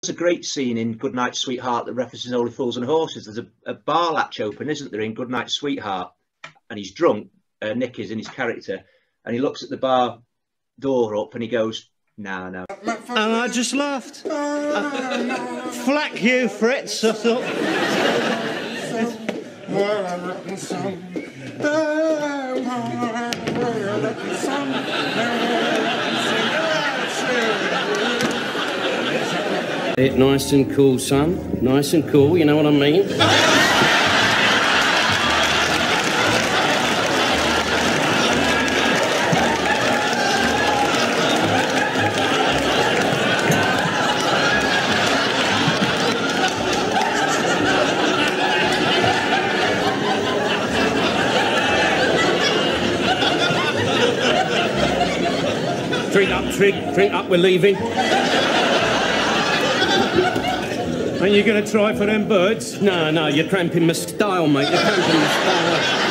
a great scene in Goodnight Sweetheart that references Only Fools and Horses. There's a bar latch open, isn't there, in Goodnight Sweetheart? And he's drunk, Nick is in his character, and he looks at the bar door up and he goes, no, no. And I just laughed. Flack you, Fritz, I thought. Nice and cool, son. Nice and cool, you know what I mean? Drink up, Trig. Drink up, we're leaving. Are you going to try for them birds? No, no, you're cramping my style, mate. You're cramping my style.